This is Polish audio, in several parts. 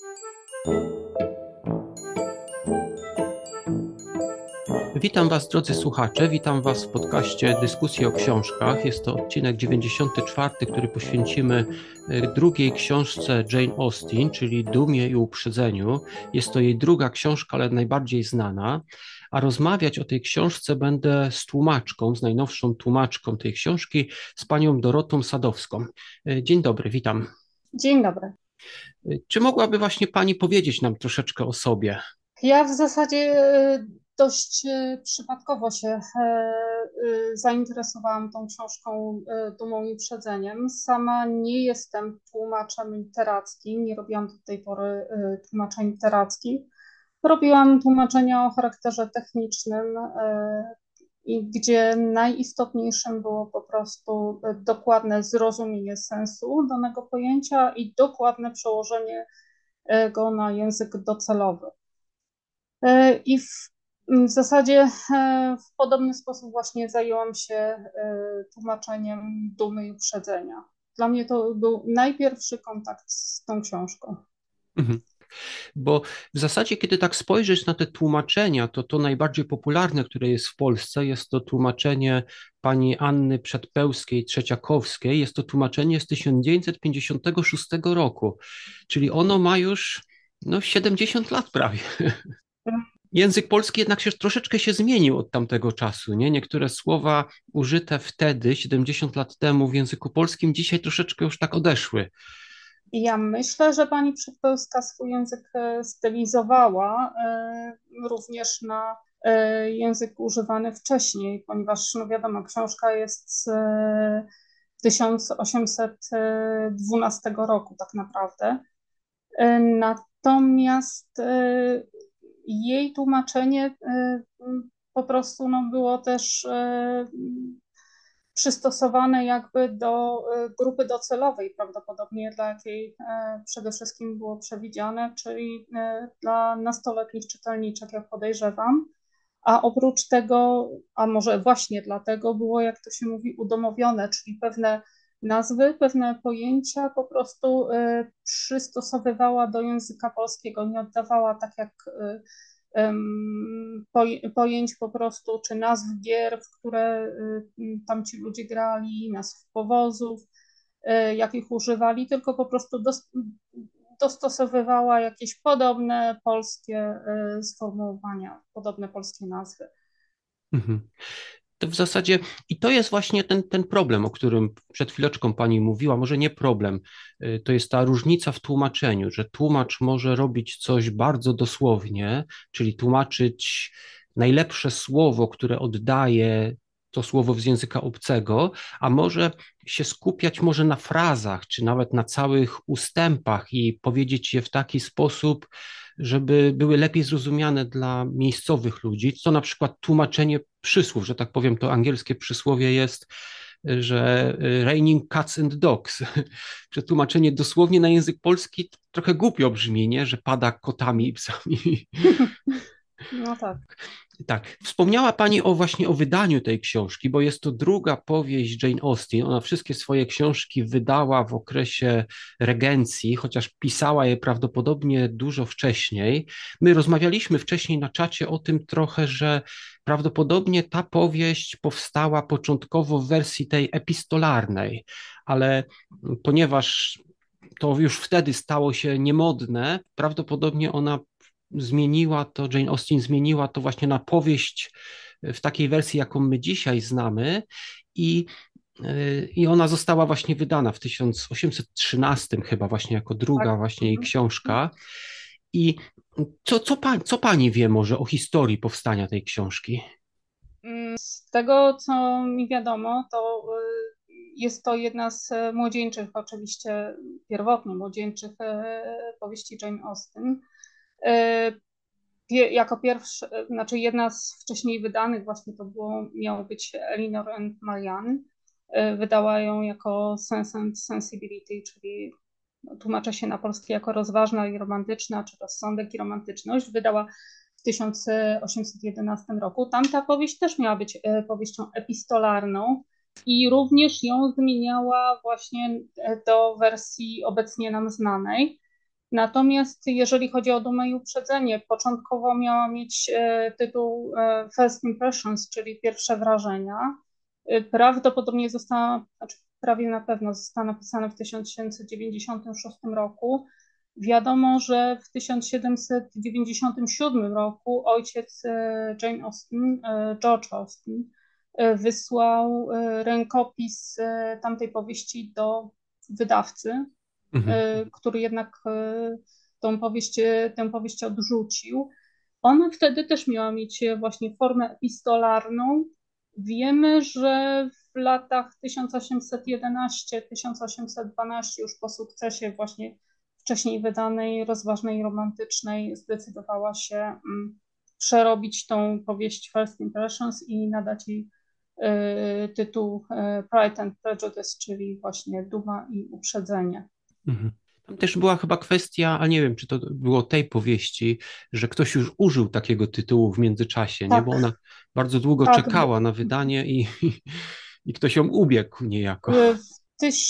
Witam Was, drodzy słuchacze, witam Was w podcaście Dyskusji o książkach. Jest to odcinek 94, który poświęcimy drugiej książce Jane Austen, czyli Dumie i Uprzedzeniu. Jest to jej druga książka, ale najbardziej znana. A rozmawiać o tej książce będę z tłumaczką, z najnowszą tłumaczką tej książki, z panią Dorotą Sadowską. Dzień dobry, witam. Dzień dobry. Czy mogłaby właśnie pani powiedzieć nam troszeczkę o sobie? Ja w zasadzie dość przypadkowo się zainteresowałam tą książką Dumą i Uprzedzeniem. Sama nie jestem tłumaczem literackim, nie robiłam do tej pory tłumaczeń literackich. Robiłam tłumaczenia o charakterze technicznym, i gdzie najistotniejszym było po prostu dokładne zrozumienie sensu danego pojęcia i dokładne przełożenie go na język docelowy. I w zasadzie w podobny sposób właśnie zajęłam się tłumaczeniem Dumy i Uprzedzenia. Dla mnie to był najpierwszy kontakt z tą książką. Mhm. Bo w zasadzie, kiedy tak spojrzysz na te tłumaczenia, to najbardziej popularne, które jest w Polsce, jest to tłumaczenie pani Anny Przedpełskiej-Trzeciakowskiej. Jest to tłumaczenie z 1956 roku, czyli ono ma już 70 lat prawie. Język polski jednak troszeczkę się zmienił od tamtego czasu, nie? Niektóre słowa użyte wtedy, 70 lat temu w języku polskim, dzisiaj troszeczkę już tak odeszły. Ja myślę, że pani Przedpełska swój język stylizowała również na język używany wcześniej, ponieważ, no wiadomo, książka jest z 1812 roku tak naprawdę. Natomiast jej tłumaczenie po prostu było też przystosowane jakby do grupy docelowej prawdopodobnie, dla jakiej przede wszystkim było przewidziane, czyli dla nastoletnich czytelniczek, jak podejrzewam. A oprócz tego, a może właśnie dlatego było, jak to się mówi, udomowione, czyli pewne nazwy, pewne pojęcia po prostu przystosowywała do języka polskiego, nie oddawała tak jak pojęć po prostu, czy nazw gier, w które tam ci ludzie grali, nazw powozów, jakich używali, tylko po prostu dostosowywała jakieś podobne polskie sformułowania, podobne polskie nazwy. Mhm. To w zasadzie, i to jest właśnie ten problem, o którym przed chwileczką pani mówiła, może nie problem, to jest ta różnica w tłumaczeniu, że tłumacz może robić coś bardzo dosłownie, czyli tłumaczyć najlepsze słowo, które oddaje to słowo z języka obcego, a może się skupiać może na frazach, czy nawet na całych ustępach i powiedzieć je w taki sposób, żeby były lepiej zrozumiane dla miejscowych ludzi, co na przykład tłumaczenie przysłów, że tak powiem, to angielskie przysłowie jest, że raining cats and dogs. Przetłumaczenie dosłownie na język polski trochę głupio brzmi, nie? Że pada kotami i psami. No tak. Tak, wspomniała Pani właśnie o wydaniu tej książki, bo jest to druga powieść Jane Austen. Ona wszystkie swoje książki wydała w okresie regencji, chociaż pisała je prawdopodobnie dużo wcześniej. My rozmawialiśmy wcześniej na czacie o tym trochę, że prawdopodobnie ta powieść powstała początkowo w wersji tej epistolarnej, ale ponieważ to już wtedy stało się niemodne, prawdopodobnie ona zmieniła to, Jane Austen zmieniła to właśnie na powieść w takiej wersji, jaką my dzisiaj znamy i ona została właśnie wydana w 1813 chyba właśnie jako Tak. druga właśnie jej książka. I co pani wie może o historii powstania tej książki? Z tego, co mi wiadomo, to jest to jedna z młodzieńczych, oczywiście pierwotnie młodzieńczych powieści Jane Austen. Jako pierwsza, znaczy jedna z wcześniej wydanych właśnie to miało być Elinor and Marianne. Wydała ją jako Sense and Sensibility, czyli tłumaczy się na polski jako rozważna i romantyczna, czy rozsądek i romantyczność. Wydała w 1811 roku. Tamta powieść też miała być powieścią epistolarną i również ją zmieniała właśnie do wersji obecnie nam znanej. Natomiast jeżeli chodzi o Dumę i Uprzedzenie, początkowo miała mieć tytuł First Impressions, czyli pierwsze wrażenia. Prawdopodobnie została, znaczy prawie na pewno została napisana w 1796 roku. Wiadomo, że w 1797 roku ojciec Jane Austen, George Austen, wysłał rękopis tamtej powieści do wydawcy, Mhm. który jednak tę powieść odrzucił. Ona wtedy też miała mieć właśnie formę epistolarną. Wiemy, że w latach 1811-1812 już po sukcesie właśnie wcześniej wydanej Rozważnej Romantycznej zdecydowała się przerobić tą powieść First Impressions i nadać jej tytuł Pride and Prejudice, czyli właśnie Duma i Uprzedzenie. Mhm. Tam też była chyba kwestia, a nie wiem, czy to było tej powieści, że ktoś już użył takiego tytułu w międzyczasie, nie? Bo Tak, ona bardzo długo tak. czekała na wydanie i ktoś ją ubiegł niejako. W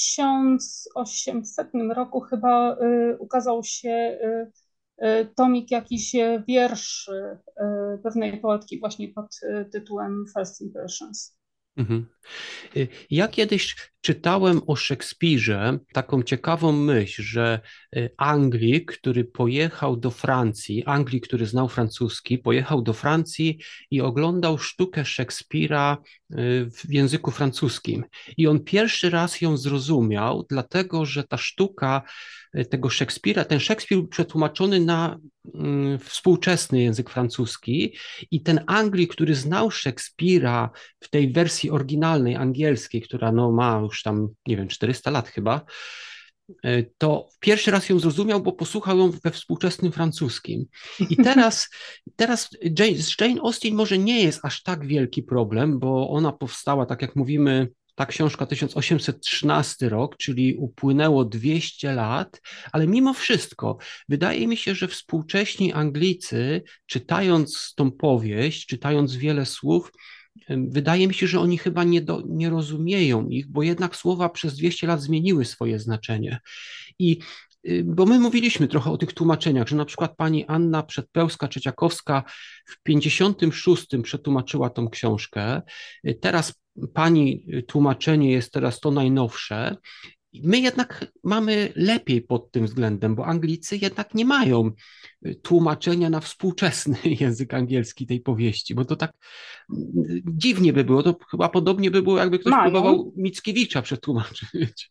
1800 roku chyba ukazał się tomik jakichś wierszy pewnej poetki właśnie pod tytułem First Impressions. Mhm. Ja kiedyś czytałem o Szekspirze taką ciekawą myśl, że Anglik, który pojechał do Francji, Anglik, który znał francuski, pojechał do Francji i oglądał sztukę Szekspira w języku francuskim. I on pierwszy raz ją zrozumiał, dlatego że ta sztuka tego Szekspira, ten Szekspir był przetłumaczony na współczesny język francuski i ten Anglik, który znał Szekspira w tej wersji oryginalnej angielskiej, która no, ma już tam, nie wiem, 400 lat chyba, to pierwszy raz ją zrozumiał, bo posłuchał ją we współczesnym francuskim. I teraz z Jane Austen może nie jest aż tak wielki problem, bo ona powstała, tak jak mówimy, ta książka 1813 rok, czyli upłynęło 200 lat, ale mimo wszystko wydaje mi się, że współcześni Anglicy, czytając tą powieść, czytając wiele słów, wydaje mi się, że oni chyba nie rozumieją ich, bo jednak słowa przez 200 lat zmieniły swoje znaczenie. I bo my mówiliśmy trochę o tych tłumaczeniach, że na przykład pani Anna Przedpełska-Trzeciakowska w 56 przetłumaczyła tą książkę. Teraz pani tłumaczenie jest teraz to najnowsze. My jednak mamy lepiej pod tym względem, bo Anglicy jednak nie mają tłumaczenia na współczesny język angielski tej powieści, bo to tak dziwnie by było. To chyba podobnie by było, jakby ktoś Mają, próbował Mickiewicza przetłumaczyć.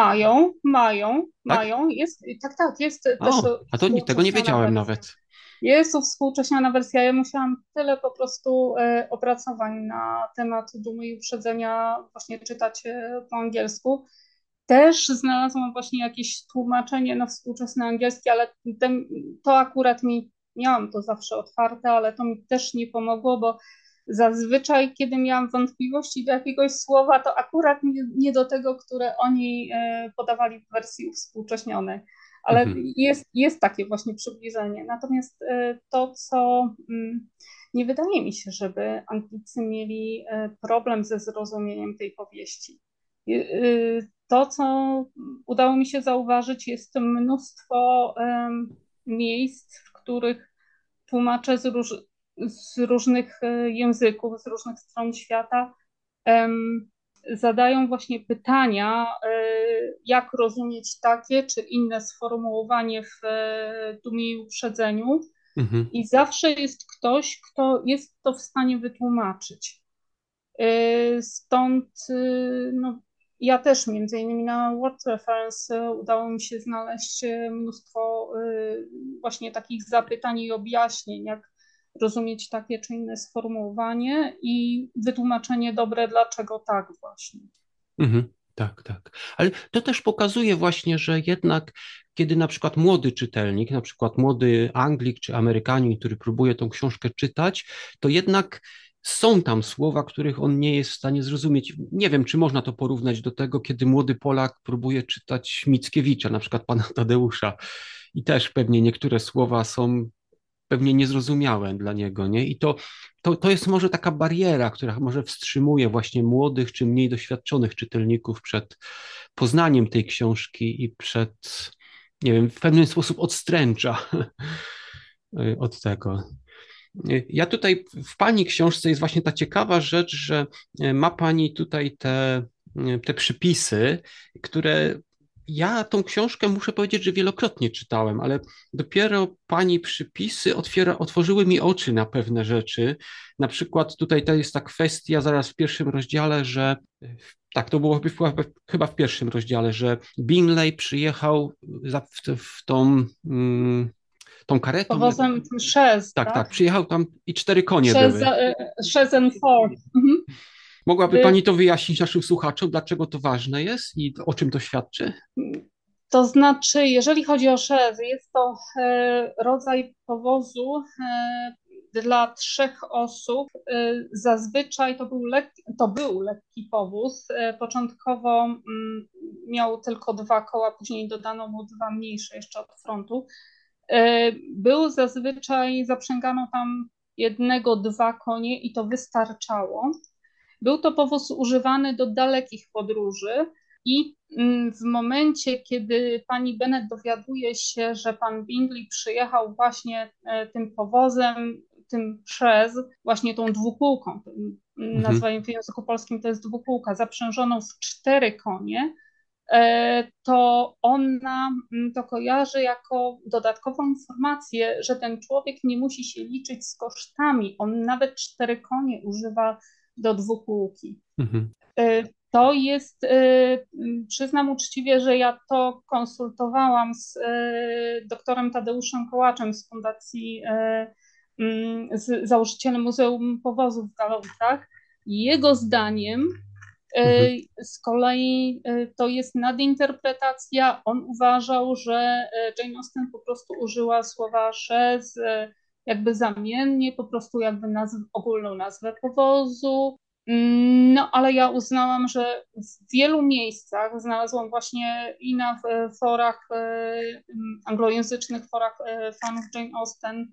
Tak? mają. Jest, tak, tak, jest też O, a to tego nie współcześniona wiedziałem wersja. nawet. Jest to współcześniona wersja. Ja musiałam tyle po prostu opracowań na temat Dumy i Uprzedzenia właśnie czytać po angielsku. Też znalazłam właśnie jakieś tłumaczenie na współczesny angielski, ale to akurat miałam to zawsze otwarte, ale to mi też nie pomogło, bo zazwyczaj, kiedy miałam wątpliwości do jakiegoś słowa, to akurat nie do tego, które oni podawali w wersji uwspółcześnionej. Ale Mhm. jest takie właśnie przybliżenie. Natomiast to, co nie wydaje mi się, żeby Anglicy mieli problem ze zrozumieniem tej powieści. To, co udało mi się zauważyć, jest mnóstwo miejsc, w których tłumacze z różnych języków, z różnych stron świata zadają właśnie pytania, jak rozumieć takie czy inne sformułowanie w Dumie i Uprzedzeniu. Mhm. I zawsze jest ktoś, kto jest to w stanie wytłumaczyć. Stąd no, ja też między innymi na Word Reference udało mi się znaleźć mnóstwo właśnie takich zapytań i objaśnień, jak rozumieć takie czy inne sformułowanie i wytłumaczenie dobre, dlaczego tak właśnie. Mhm. Tak, tak. Ale to też pokazuje właśnie, że jednak, kiedy na przykład młody czytelnik, na przykład młody Anglik czy Amerykanin, który próbuje tą książkę czytać, to jednak są tam słowa, których on nie jest w stanie zrozumieć. Nie wiem, czy można to porównać do tego, kiedy młody Polak próbuje czytać Mickiewicza, na przykład pana Tadeusza. I też pewnie niektóre słowa są pewnie niezrozumiałe dla niego, nie? I to jest może taka bariera, która może wstrzymuje właśnie młodych czy mniej doświadczonych czytelników przed poznaniem tej książki i przed, nie wiem, w pewien sposób odstręcza od tego. Ja tutaj w Pani książce jest właśnie ta ciekawa rzecz, że ma Pani tutaj te przypisy, które ja tą książkę muszę powiedzieć, że wielokrotnie czytałem, ale dopiero Pani przypisy otworzyły mi oczy na pewne rzeczy. Na przykład tutaj to jest ta kwestia zaraz w pierwszym rozdziale, że tak, to było chyba w pierwszym rozdziale, że Bingley przyjechał w tą karetą. Powozem Chaise, Tak, tak, tak? przyjechał tam i 4 konie były. Chaise, Chaise and Four. Mhm. Mogłaby Y, Pani to wyjaśnić naszym słuchaczom, dlaczego to ważne jest i o czym to świadczy? To znaczy, jeżeli chodzi o chaise, jest to rodzaj powozu dla 3 osób. Zazwyczaj to był lekki powóz. Początkowo miał tylko 2 koła, później dodano mu 2 mniejsze jeszcze od frontu. Zaprzęgano tam 1, 2 konie i to wystarczało. Był to powóz używany do dalekich podróży i w momencie, kiedy pani Bennet dowiaduje się, że pan Bingley przyjechał właśnie tym powozem, tym właśnie tą dwukółką, Mhm, nazwają w języku polskim to jest dwukółka, zaprzężoną w 4 konie, to ona to kojarzy jako dodatkową informację, że ten człowiek nie musi się liczyć z kosztami. On nawet 4 konie używa do dwukółki. mhm, To jest, przyznam uczciwie, że ja to konsultowałam z doktorem Tadeuszem Kołaczem z Fundacji, z założycielem Muzeum Powozów w Galowicach. Jego zdaniem mhm, z kolei to jest nadinterpretacja. On uważał, że Jane Austen po prostu użyła słowa chaise jakby zamiennie, po prostu jakby ogólną nazwę powozu. No, ale ja uznałam, że w wielu miejscach znalazłam właśnie i na forach, anglojęzycznych forach fanów Jane Austen,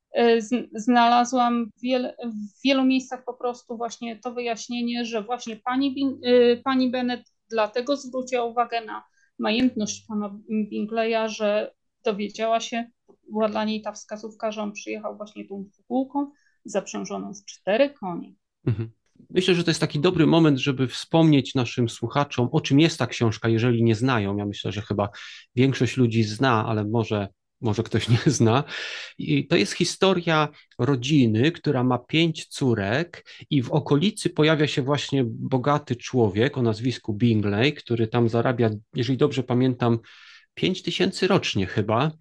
znalazłam w wielu miejscach po prostu właśnie to wyjaśnienie, że właśnie pani Bennet dlatego zwróciła uwagę na majętność pana Bingleya, że dowiedziała się, była dla niej ta wskazówka, że on przyjechał właśnie tą dwukółką zaprzężoną w 4 konie. mhm. Myślę, że to jest taki dobry moment, żeby wspomnieć naszym słuchaczom, o czym jest ta książka, jeżeli nie znają. Ja myślę, że chyba większość ludzi zna, ale może ktoś nie zna. I to jest historia rodziny, która ma 5 córek i w okolicy pojawia się właśnie bogaty człowiek o nazwisku Bingley, który tam zarabia, jeżeli dobrze pamiętam, 5 000 rocznie chyba.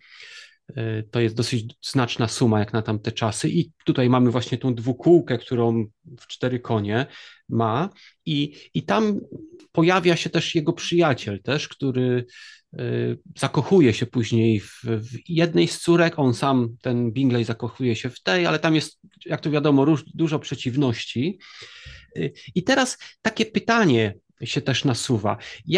To jest dosyć znaczna suma jak na tamte czasy. I tutaj mamy właśnie tą dwukółkę, którą w 4 konie ma. I tam pojawia się też jego przyjaciel też, który zakochuje się później w jednej z córek. On sam, ten Bingley, zakochuje się w tej, ale tam jest, jak to wiadomo, dużo przeciwności. I teraz takie pytanie się też nasuwa.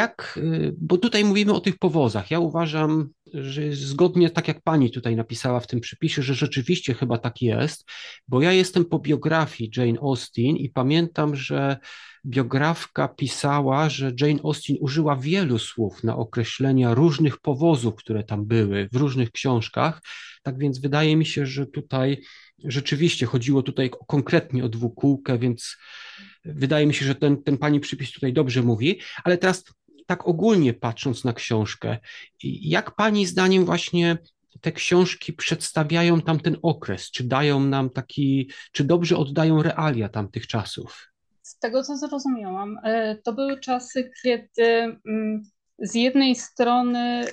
Bo tutaj mówimy o tych powozach. Ja uważam, że zgodnie tak jak pani tutaj napisała w tym przypisie, że rzeczywiście chyba tak jest, bo ja jestem po biografii Jane Austen i pamiętam, że biografka pisała, że Jane Austen użyła wielu słów na określenia różnych powozów, które tam były w różnych książkach. Tak więc wydaje mi się, że tutaj rzeczywiście chodziło tutaj konkretnie o dwukółkę, więc wydaje mi się, że ten pani przypis tutaj dobrze mówi, ale teraz tak ogólnie patrząc na książkę, jak pani zdaniem właśnie te książki przedstawiają tamten okres? Czy dają nam czy dobrze oddają realia tamtych czasów? Z tego, co zrozumiałam, to były czasy, kiedy z jednej strony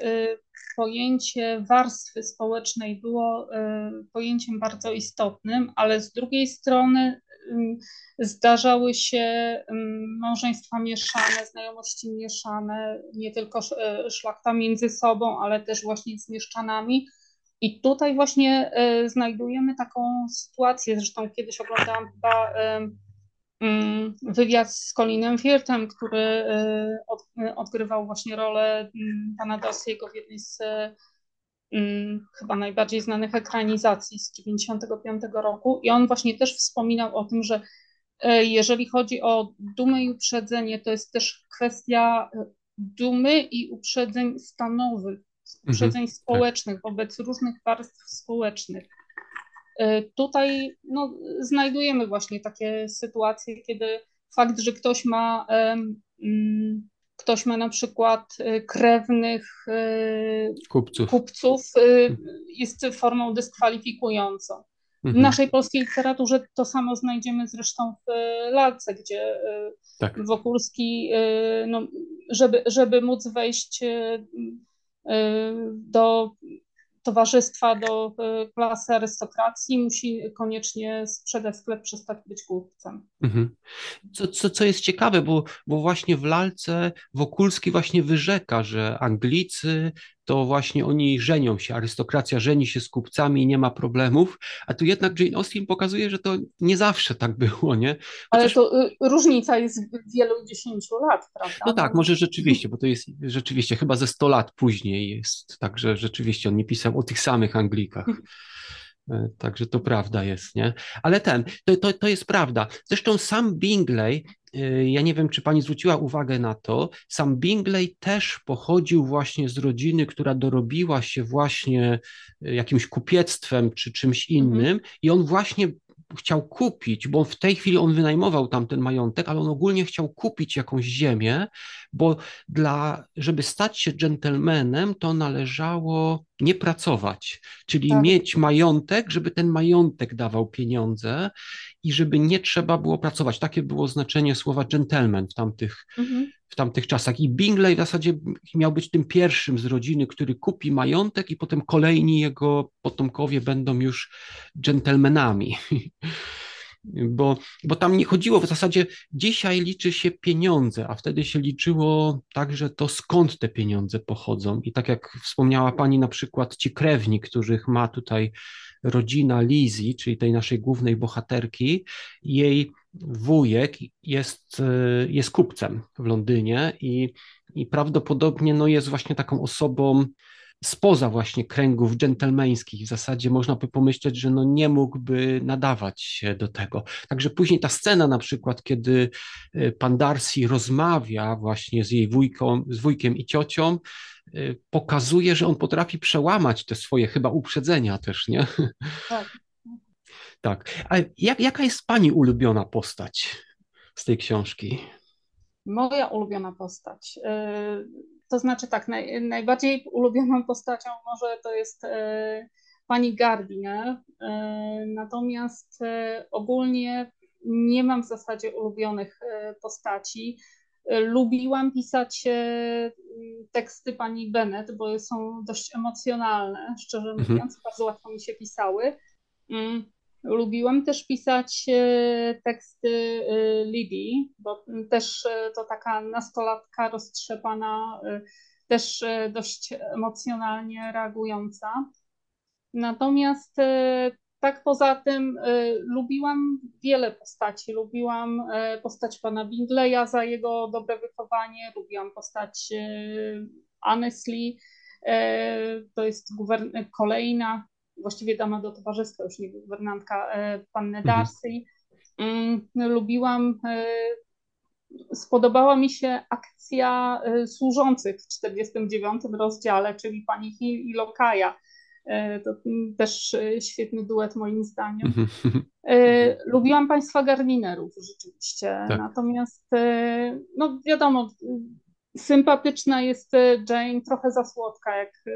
pojęcie warstwy społecznej było pojęciem bardzo istotnym, ale z drugiej strony zdarzały się małżeństwa mieszane, znajomości mieszane, nie tylko szlachta między sobą, ale też właśnie z mieszczanami. I tutaj właśnie znajdujemy taką sytuację, zresztą kiedyś oglądałam chyba wywiad z Colinem Firthem, który odgrywał właśnie rolę pana Darcy'ego w jednej z chyba najbardziej znanych ekranizacji z 1995 roku. I on właśnie też wspominał o tym, że jeżeli chodzi o dumę i uprzedzenie, to jest też kwestia dumy i uprzedzeń stanowych. uprzedzeń tak. społecznych wobec różnych warstw społecznych. Tutaj no, znajdujemy właśnie takie sytuacje, kiedy fakt, że ktoś ma na przykład krewnych Kupców. kupców, jest formą dyskwalifikującą. W Mhm. naszej polskiej literaturze to samo znajdziemy zresztą w lalce, gdzie Tak. Wokulski, no, żeby móc wejść do towarzystwa, do klasy arystokracji, musi koniecznie sprzedać sklep, przestać być kupcem. Mhm. Co jest ciekawe, bo właśnie w lalce Wokulski właśnie wyrzeka, że Anglicy to właśnie oni żenią się, arystokracja żeni się z kupcami i nie ma problemów, a tu jednak Jane Austen pokazuje, że to nie zawsze tak było, nie? Ale Chociaż, to różnica jest wielu dziesięciu lat, no prawda? tak, może rzeczywiście, bo to jest rzeczywiście chyba ze 100 lat później jest, także rzeczywiście on nie pisał o tych samych Anglikach. Także to prawda jest, nie? Ale to jest prawda. Zresztą sam Bingley, ja nie wiem, czy pani zwróciła uwagę na to, sam Bingley też pochodził właśnie z rodziny, która dorobiła się właśnie jakimś kupiectwem czy czymś Mhm. innym i on właśnie chciał kupić, bo w tej chwili on wynajmował tamten majątek, ale on ogólnie chciał kupić jakąś ziemię, bo żeby stać się dżentelmenem, to należało nie pracować, czyli Tak. mieć majątek, żeby ten majątek dawał pieniądze i żeby nie trzeba było pracować. Takie było znaczenie słowa gentleman Mhm. w tamtych czasach. I Bingley w zasadzie miał być tym pierwszym z rodziny, który kupi majątek i potem kolejni jego potomkowie będą już dżentelmenami. Bo tam nie chodziło w zasadzie, dzisiaj liczy się pieniądze, a wtedy się liczyło także to, skąd te pieniądze pochodzą. I tak jak wspomniała pani, na przykład ci krewni, których ma tutaj rodzina Lizzie, czyli tej naszej głównej bohaterki, jej wujek jest kupcem w Londynie i prawdopodobnie no, jest właśnie taką osobą spoza właśnie kręgów dżentelmeńskich. W zasadzie można by pomyśleć, że no nie mógłby nadawać się do tego. Także później ta scena na przykład, kiedy pan Darcy rozmawia właśnie z wujkiem i ciocią, pokazuje, że on potrafi przełamać te swoje chyba uprzedzenia też, nie? Tak. Tak. A jaka jest pani ulubiona postać z tej książki? Moja ulubiona postać. To znaczy tak, najbardziej ulubioną postacią może to jest pani Gardiner, natomiast ogólnie nie mam w zasadzie ulubionych postaci. Lubiłam pisać teksty pani Bennet, bo są dość emocjonalne, szczerze Mhm, mówiąc, bardzo łatwo mi się pisały. Mm, Lubiłam też pisać teksty Lidii, bo też to taka nastolatka roztrzepana, też dość emocjonalnie reagująca. Natomiast tak poza tym lubiłam wiele postaci. Lubiłam postać pana Bingleya za jego dobre wychowanie, lubiłam postać Annesley, to jest kolejna, właściwie dama do towarzystwa, już nie guwernantka, panny mhm, Darcy. Lubiłam, spodobała mi się akcja służących w 49 rozdziale, czyli pani Hill i Lokaja. To też świetny duet moim zdaniem. mhm, Lubiłam państwa Gardinerów rzeczywiście, tak. natomiast no wiadomo, sympatyczna jest Jane, trochę za słodka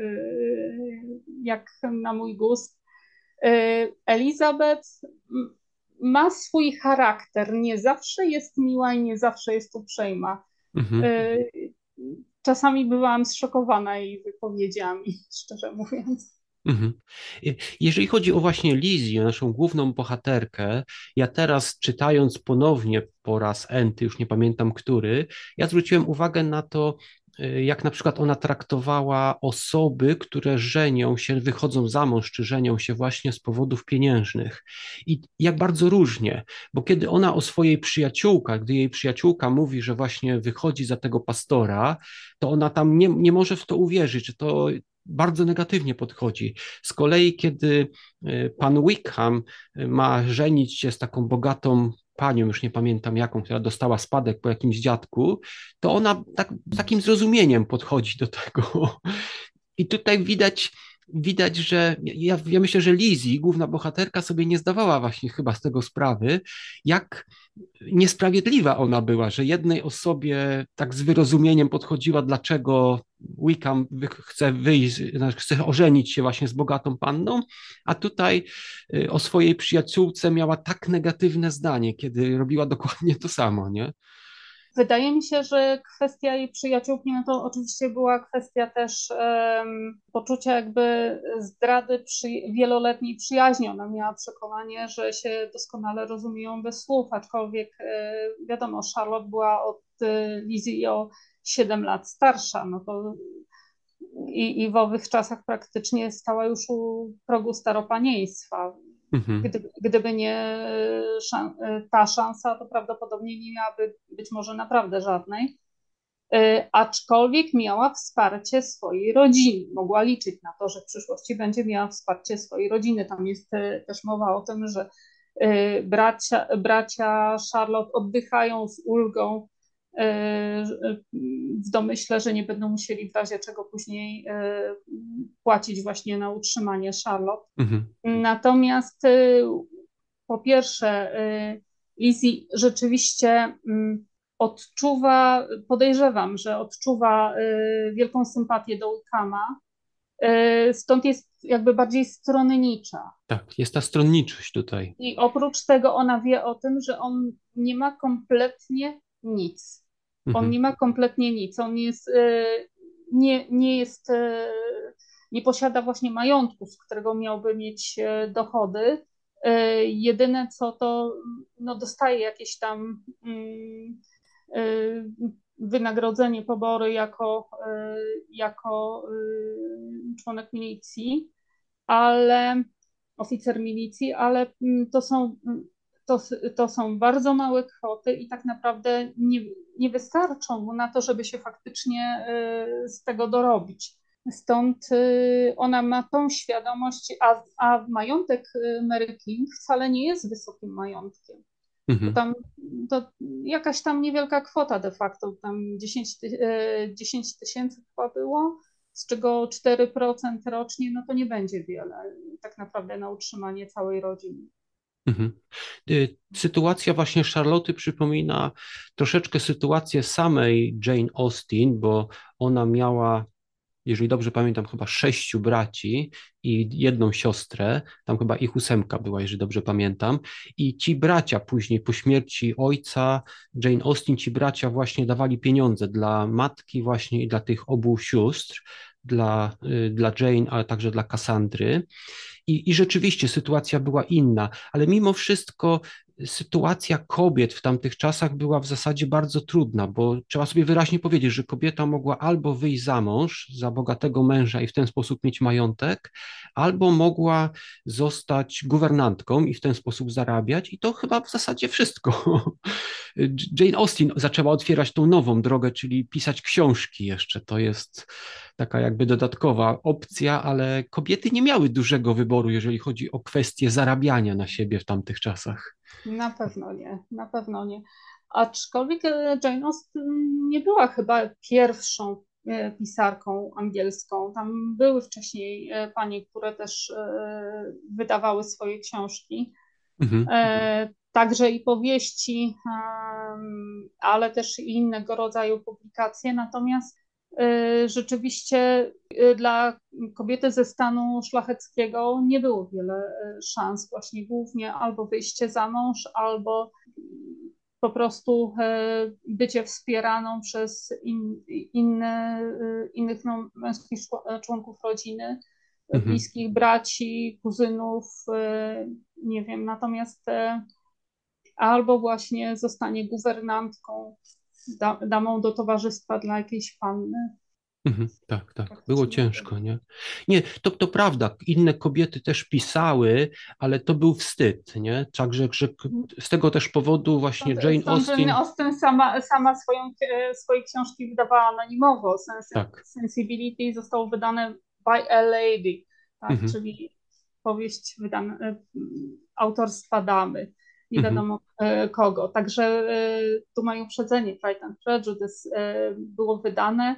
jak na mój gust. Elizabeth ma swój charakter, nie zawsze jest miła i nie zawsze jest uprzejma. Mhm. Czasami byłam zszokowana jej wypowiedziami, szczerze mówiąc. Mhm. Jeżeli chodzi o właśnie Lizzie, naszą główną bohaterkę, ja teraz czytając ponownie po raz enty, już nie pamiętam który, ja zwróciłem uwagę na to, jak na przykład ona traktowała osoby, które żenią się, wychodzą za mąż, czy żenią się właśnie z powodów pieniężnych. I jak bardzo różnie, bo kiedy ona o swojej przyjaciółkach, gdy jej przyjaciółka mówi, że właśnie wychodzi za tego pastora, to ona tam nie może w to uwierzyć, że to bardzo negatywnie podchodzi. Z kolei, kiedy pan Wickham ma żenić się z taką bogatą panią, już nie pamiętam jaką, która dostała spadek po jakimś dziadku, to ona tak, z takim zrozumieniem podchodzi do tego. I tutaj widać, że ja myślę, że Lizzie, główna bohaterka, sobie nie zdawała właśnie chyba z tego sprawy, jak niesprawiedliwa ona była, że jednej osobie tak z wyrozumieniem podchodziła, dlaczego Wickham chce wyjść, znaczy chce ożenić się właśnie z bogatą panną, a tutaj o swojej przyjaciółce miała tak negatywne zdanie, kiedy robiła dokładnie to samo, nie? Wydaje mi się, że kwestia jej przyjaciółki, no to oczywiście była kwestia też poczucia jakby zdrady wieloletniej przyjaźni. Ona miała przekonanie, że się doskonale rozumieją bez słów, aczkolwiek wiadomo, Charlotte była od Lizzie o 7 lat starsza, no to i w owych czasach praktycznie stała już u progu staropanieństwa. Mhm, Gdyby nie ta szansa, to prawdopodobnie nie miałaby być może naprawdę żadnej. Aczkolwiek miała wsparcie swojej rodziny. Mogła liczyć na to, że w przyszłości będzie miała wsparcie swojej rodziny. Tam jest też mowa o tym, że bracia Charlotte oddychają z ulgą w domyśle, że nie będą musieli w razie czego później płacić właśnie na utrzymanie Charlotte. mhm, Natomiast po pierwsze, Lizzie rzeczywiście odczuwa, podejrzewam, że odczuwa wielką sympatię do Wickhama, stąd jest jakby bardziej stronnicza. tak, jest ta stronniczość tutaj. I oprócz tego ona wie o tym, że on nie ma kompletnie nic. On Mhm, nie ma kompletnie nic. On jest, nie jest, nie posiada właśnie majątku, z którego miałby mieć dochody. Jedyne co to no, dostaje jakieś tam wynagrodzenie, pobory jako członek milicji, ale oficer milicji, ale to, to są bardzo małe kwoty i tak naprawdę nie wystarczą mu na to, żeby się faktycznie z tego dorobić. Stąd ona ma tą świadomość, a majątek Mary King wcale nie jest wysokim majątkiem. To mhm. tam to jakaś tam niewielka kwota de facto, tam 10 tysięcy chyba było, z czego 4% rocznie, no to nie będzie wiele tak naprawdę na utrzymanie całej rodziny. Mhm. Sytuacja właśnie Charlotte przypomina troszeczkę sytuację samej Jane Austen, bo ona miała, jeżeli dobrze pamiętam, chyba 6 braci i jedną siostrę, tam chyba ich 8 była, jeżeli dobrze pamiętam. I ci bracia później, po śmierci ojca Jane Austen, ci bracia właśnie dawali pieniądze dla matki właśnie i dla tych obu sióstr, dla Jane, ale także dla Cassandry. I rzeczywiście sytuacja była inna, ale mimo wszystko sytuacja kobiet w tamtych czasach była w zasadzie bardzo trudna, bo trzeba sobie wyraźnie powiedzieć, że kobieta mogła albo wyjść za mąż, za bogatego męża i w ten sposób mieć majątek, albo mogła zostać guwernantką i w ten sposób zarabiać, i to chyba w zasadzie wszystko. Jane Austen zaczęła otwierać tą nową drogę, czyli pisać książki jeszcze. To jest taka jakby dodatkowa opcja, ale kobiety nie miały dużego wyboru, jeżeli chodzi o kwestię zarabiania na siebie w tamtych czasach. Na pewno nie, na pewno nie. Aczkolwiek Jane Austen nie była chyba pierwszą pisarką angielską. Tam były wcześniej panie, które też wydawały swoje książki. Mhm, Także i powieści, ale też i innego rodzaju publikacje. Natomiast rzeczywiście dla kobiety ze stanu szlacheckiego nie było wiele szans, właśnie głównie albo wyjście za mąż, albo po prostu bycie wspieraną przez innych no, męskich członków rodziny, mhm. bliskich braci, kuzynów, nie wiem, natomiast albo właśnie zostanie guwernantką, damą do towarzystwa dla jakiejś panny. Mhm, tak, tak, było Praktycznie ciężko, nie? Nie, to prawda, inne kobiety też pisały, ale to był wstyd, nie? Także że z tego też powodu właśnie Jane Stąd Jane Austen, Austen sama swoje książki wydawała anonimowo. tak, Sensibility zostało wydane by a lady, tak, mhm, czyli powieść wydana autorstwa damy, nie mhm, wiadomo kogo. Także tu mają uprzedzenie. Pride and Prejudice było wydane,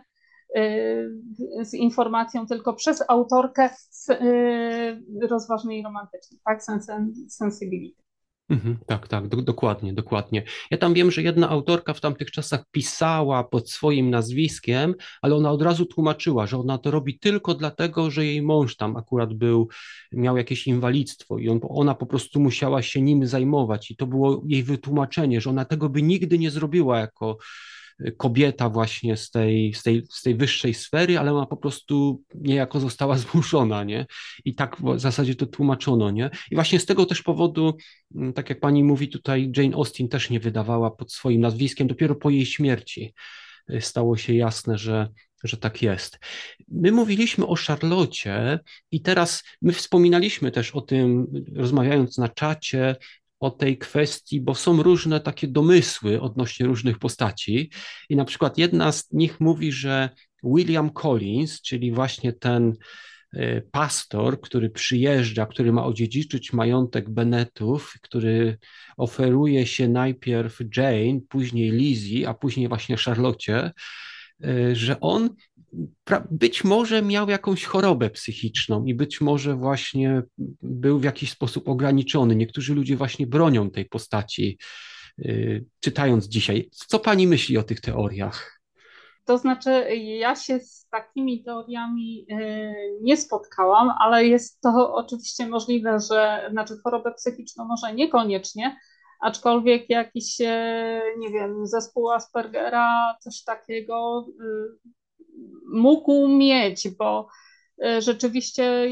z informacją tylko przez autorkę rozważnej i romantycznej, tak? Sensibility. Tak, tak, dokładnie, dokładnie. Ja tam wiem, że jedna autorka w tamtych czasach pisała pod swoim nazwiskiem, ale ona od razu tłumaczyła, że ona to robi tylko dlatego, że jej mąż tam akurat miał jakieś inwalidztwo i ona po prostu musiała się nim zajmować i to było jej wytłumaczenie, że ona tego by nigdy nie zrobiła jako kobieta właśnie z tej wyższej sfery, ale ona po prostu niejako została zmuszona, nie? I tak w zasadzie to tłumaczono, nie? I właśnie z tego też powodu, tak jak pani mówi tutaj, Jane Austen też nie wydawała pod swoim nazwiskiem, dopiero po jej śmierci stało się jasne, że tak jest. My mówiliśmy o Charlotte i teraz my wspominaliśmy też o tym, rozmawiając na czacie, o tej kwestii, bo są różne takie domysły odnośnie różnych postaci i na przykład jedna z nich mówi, że William Collins, czyli właśnie ten pastor, który przyjeżdża, który ma odziedziczyć majątek Bennetów, który oferuje się najpierw Jane, później Lizzie, a później właśnie Charlotte, że on być może miał jakąś chorobę psychiczną i być może właśnie był w jakiś sposób ograniczony. Niektórzy ludzie właśnie bronią tej postaci, czytając dzisiaj. Co pani myśli o tych teoriach? To znaczy, ja się z takimi teoriami nie spotkałam, ale jest to oczywiście możliwe, że, znaczy chorobę psychiczną może niekoniecznie, aczkolwiek jakiś, nie wiem, zespół Aspergera, coś takiego mógł mieć, bo rzeczywiście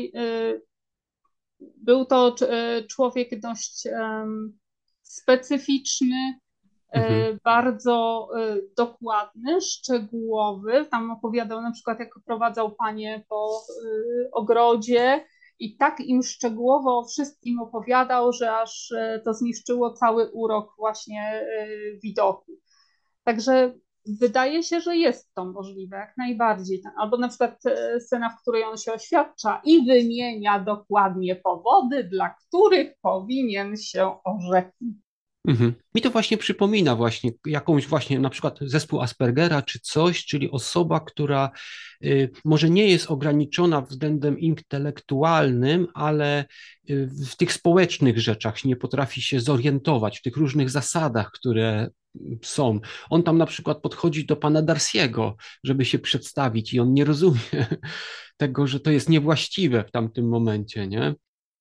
był to człowiek dość specyficzny, Mhm, bardzo dokładny, szczegółowy. Tam opowiadał na przykład, jak oprowadzał panie po ogrodzie i tak im szczegółowo o wszystkim opowiadał, że aż to zniszczyło cały urok właśnie widoku. Także wydaje się, że jest to możliwe, jak najbardziej. Albo na przykład scena, w której on się oświadcza i wymienia dokładnie powody, dla których powinien się orzeknąć. Mi to właśnie przypomina właśnie jakąś właśnie na przykład zespół Aspergera czy coś, czyli osoba, która może nie jest ograniczona względem intelektualnym, ale w tych społecznych rzeczach nie potrafi się zorientować, w tych różnych zasadach, które są. On tam na przykład podchodzi do pana Darcy'ego, żeby się przedstawić i on nie rozumie tego, że to jest niewłaściwe w tamtym momencie, nie?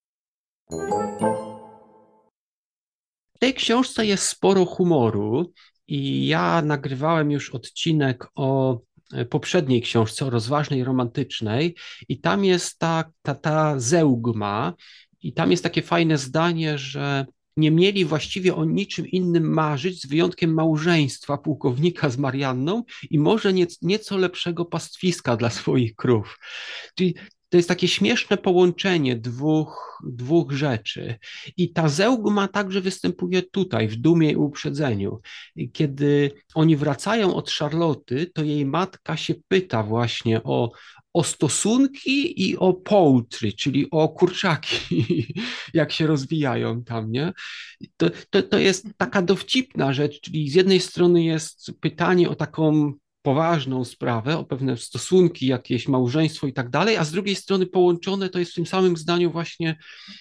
W tej książce jest sporo humoru i ja nagrywałem już odcinek o poprzedniej książce, o rozważnej romantycznej i tam jest ta zeugma i tam jest takie fajne zdanie, że nie mieli właściwie o niczym innym marzyć, z wyjątkiem małżeństwa pułkownika z Marianną i może nieco lepszego pastwiska dla swoich krów. Czyli to jest takie śmieszne połączenie dwóch rzeczy. I ta zeugma także występuje tutaj, w Dumie i Uprzedzeniu. I kiedy oni wracają od Charloty, to jej matka się pyta właśnie o stosunki i o poultry, czyli o kurczaki, jak się rozwijają tam, nie? To jest taka dowcipna rzecz, czyli z jednej strony jest pytanie o taką poważną sprawę, o pewne stosunki, jakieś małżeństwo i tak dalej, a z drugiej strony połączone to jest w tym samym zdaniu właśnie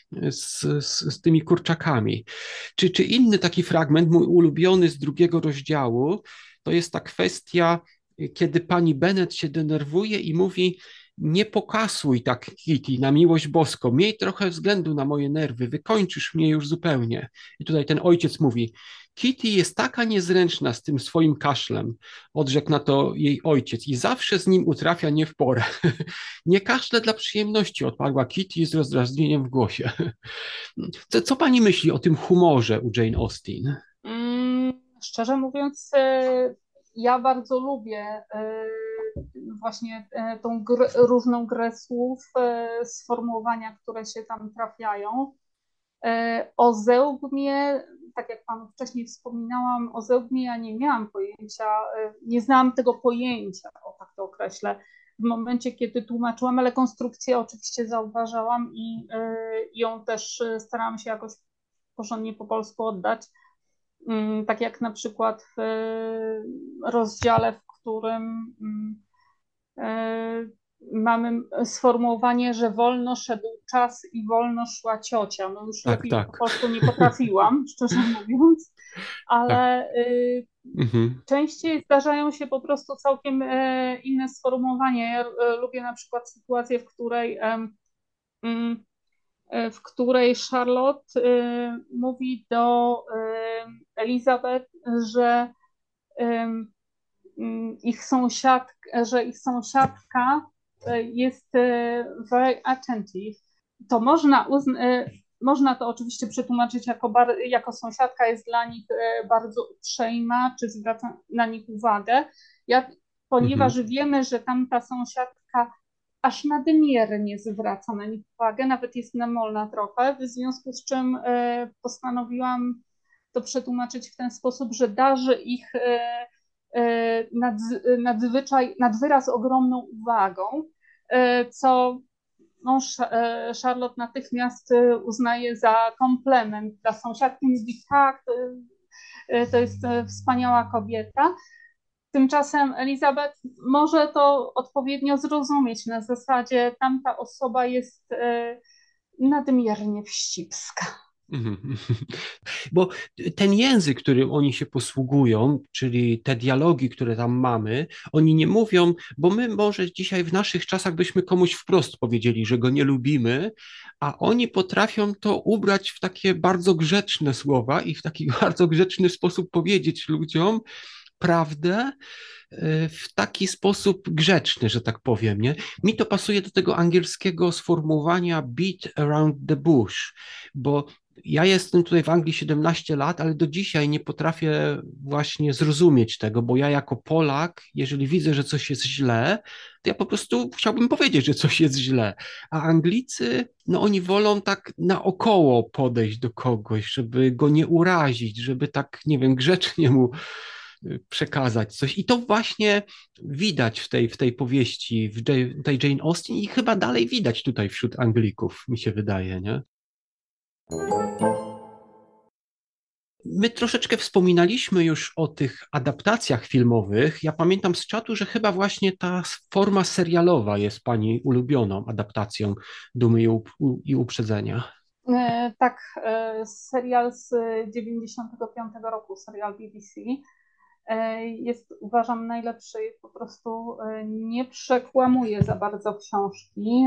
z tymi kurczakami. Czy inny taki fragment, mój ulubiony z drugiego rozdziału, to jest ta kwestia, kiedy pani Bennet się denerwuje i mówi: nie pokasuj tak, Kitty, na miłość boską, miej trochę względu na moje nerwy, wykończysz mnie już zupełnie. I tutaj ten ojciec mówi: Kitty jest taka niezręczna z tym swoim kaszlem, odrzekł na to jej ojciec i zawsze z nim utrafia nie w porę. Nie kaszle dla przyjemności, odparła Kitty z rozdrażnieniem w głosie. Co pani myśli o tym humorze u Jane Austen? Szczerze mówiąc, ja bardzo lubię właśnie tą różną grę słów, sformułowania, które się tam trafiają. O zeugmie, tak jak panu wcześniej wspominałam, o zeugmie ja nie miałam pojęcia, nie znałam tego pojęcia, o tak to określę, w momencie, kiedy tłumaczyłam, ale konstrukcję oczywiście zauważałam i ją też starałam się jakoś porządnie po polsku oddać. Tak jak na przykład w rozdziale, w którym mamy sformułowanie, że wolno szedł czas i wolno szła ciocia. No już Tak, lepiej po tak, polsku nie potrafiłam, szczerze mówiąc, tak. ale Mhm, częściej zdarzają się po prostu całkiem inne sformułowania. Ja lubię na przykład sytuację, mm, w której Charlotte mówi do Elizabeth, że że ich sąsiadka jest very attentive. To można to oczywiście przetłumaczyć jako sąsiadka jest dla nich bardzo uprzejma, czy zwraca na nich uwagę. mhm. Ponieważ wiemy, że tamta sąsiadka aż nadmiernie zwraca na nich uwagę, nawet jest namolna trochę, w związku z czym postanowiłam to przetłumaczyć w ten sposób, że darzy ich nad wyraz ogromną uwagą, co no, Charlotte natychmiast uznaje za komplement dla sąsiadki. Mówi tak, to jest wspaniała kobieta. Tymczasem Elizabeth może to odpowiednio zrozumieć na zasadzie tamta osoba jest nadmiernie wścibska. Mhm. Bo ten język, którym oni się posługują, czyli te dialogi, które tam mamy, oni nie mówią, bo my może dzisiaj w naszych czasach byśmy komuś wprost powiedzieli, że go nie lubimy, a oni potrafią to ubrać w takie bardzo grzeczne słowa i w taki bardzo grzeczny sposób powiedzieć ludziom prawdę w taki sposób grzeczny, że tak powiem, nie? Mi to pasuje do tego angielskiego sformułowania beat around the bush, bo ja jestem tutaj w Anglii 17 lat, ale do dzisiaj nie potrafię właśnie zrozumieć tego, bo ja jako Polak, jeżeli widzę, że coś jest źle, to ja po prostu chciałbym powiedzieć, że coś jest źle. A Anglicy, no oni wolą tak naokoło podejść do kogoś, żeby go nie urazić, żeby tak, nie wiem, grzecznie mu przekazać coś. I to właśnie widać w tej powieści, tej Jane Austen i chyba dalej widać tutaj wśród Anglików, mi się wydaje, nie? My troszeczkę wspominaliśmy już o tych adaptacjach filmowych. Ja pamiętam z czatu, że chyba właśnie ta forma serialowa jest pani ulubioną adaptacją Dumy i Uprzedzenia. Tak, serial z 95 roku, serial BBC, jest uważam najlepszy, po prostu nie przekłamuje za bardzo książki.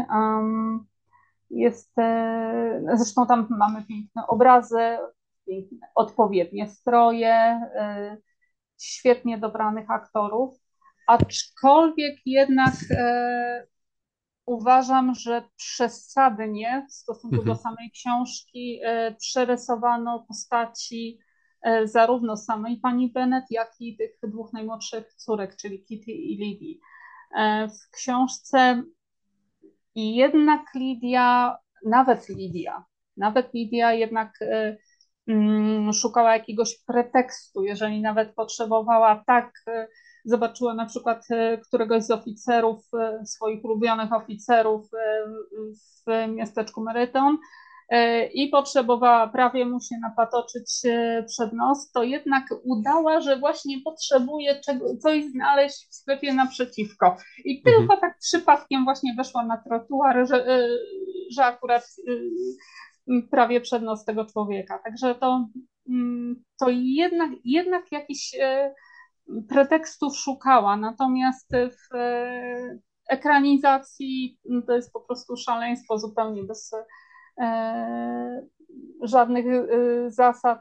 Zresztą tam mamy piękne obrazy, piękne, odpowiednie stroje, świetnie dobranych aktorów, aczkolwiek jednak uważam, że przesadnie w stosunku do Mhm, samej książki przerysowano postaci zarówno samej pani Bennet, jak i tych dwóch najmłodszych córek, czyli Kitty i Lidii. W książce jednak nawet Lidia jednak szukała jakiegoś pretekstu, jeżeli nawet potrzebowała zobaczyła na przykład któregoś z oficerów, swoich ulubionych oficerów w miasteczku Meryton i potrzebowała prawie mu się napatoczyć przed nos, to jednak udała, że właśnie potrzebuje coś znaleźć w sklepie naprzeciwko. I mhm, tylko tak przypadkiem właśnie weszła na trotuar, że akurat prawie przed nos tego człowieka. Także to jednak jakiś pretekstów szukała, natomiast w ekranizacji to jest po prostu szaleństwo zupełnie bez żadnych zasad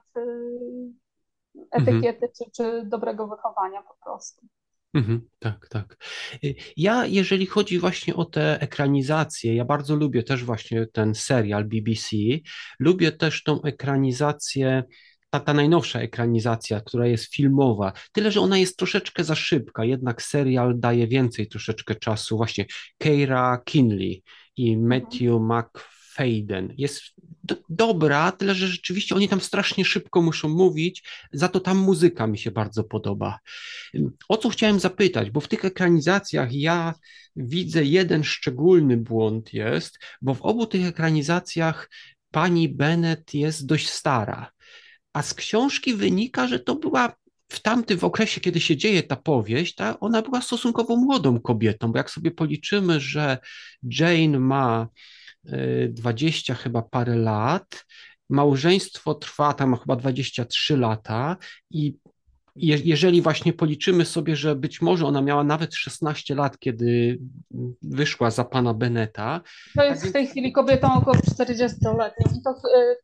mhm. etykiety czy dobrego wychowania po prostu. Mhm, tak, tak. Ja, jeżeli chodzi właśnie o te ekranizacje, ja bardzo lubię też właśnie ten serial BBC. Lubię też tą ekranizację, ta najnowsza ekranizacja, która jest filmowa. Tyle, że ona jest troszeczkę za szybka, jednak serial daje więcej troszeczkę czasu. Właśnie Keira Kinley i Matthew Mhm. McFadden jest dobra, tyle, że rzeczywiście oni tam strasznie szybko muszą mówić, za to tam muzyka mi się bardzo podoba. O co chciałem zapytać, bo w tych ekranizacjach ja widzę jeden szczególny błąd jest, bo w obu tych ekranizacjach pani Bennet jest dość stara, a z książki wynika, że to była w okresie, kiedy się dzieje ta powieść, ona była stosunkowo młodą kobietą, bo jak sobie policzymy, że Jane ma 20 chyba parę lat, małżeństwo trwa tam chyba 23 lata i jeżeli właśnie policzymy sobie, że być może ona miała nawet 16 lat, kiedy wyszła za pana Benneta. To Tak jest w więc. tej chwili kobietą około 40-letnią. I to